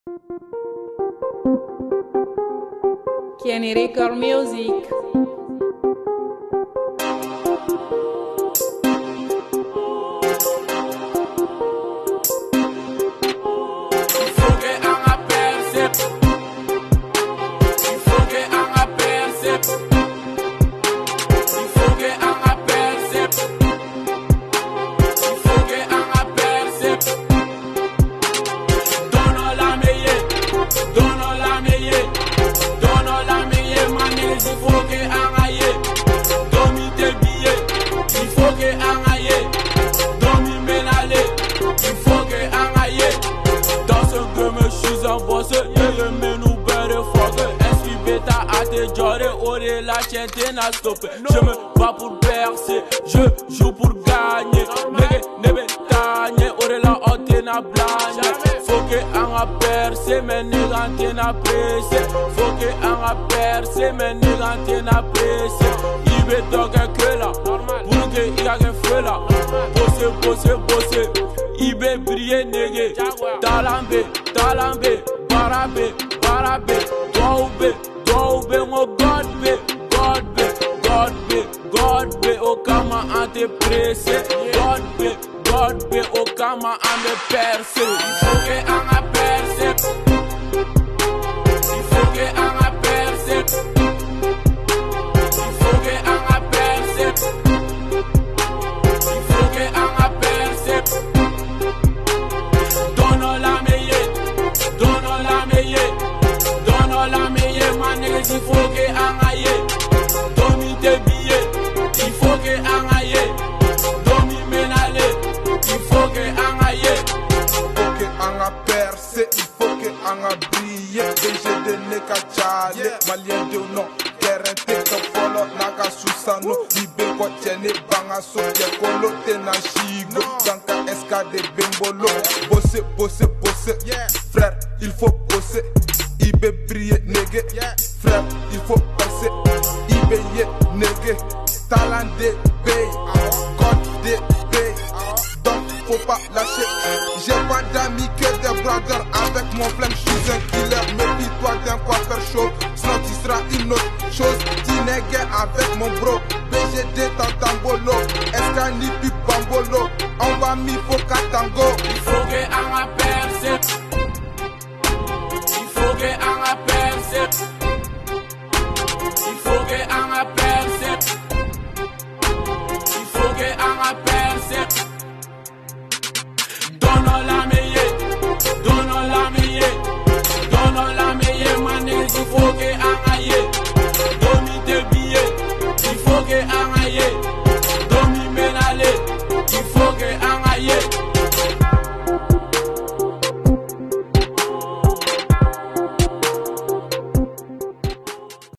Kenny Record Music. Je me bats pour percer, je joue pour gagner. Nebe tanye, ore la ote na blanye. Faut que an a percé, mais négante na pressé. Faut que an a percé, mais négante na pressé. Ibe doge que là, pour que il y a que feu là. Bosse, Ibe brille nege. Talambe, barabe, doube, ngo God be, Okama ante pressé. God be, Okama ante percé. Il faut que an a percé. Il faut que an a percé. Il faut que an a percé. Il faut que an a percé. Donne la meilleure, man, il faut que an aille. Il faut que an aille, domi menale, il faut que an aille. Il faut que an a percé, il faut que an a brillé. BG de neka chale, malien de non, terrain teka folo, naga susano. Libe ko tiene banga so, ye kolo tena chigo. Danka eska de bembolo, bosse, frère, il faut bosser. Ibe briller, négué, frère, il faut percer. Ibe ye, négué. Talent de paye, God de paye, donc faut pas lâcher. J'ai pas d'amis que des brothers. Avec mon flingue, je suis un killer. Méfie-toi d'un coiffeur chaud, sinon tu seras une autre chose. Tinégué avec mon bro, BGD dans Tambolo, Escani puis Bambolo. On va mi faut tango.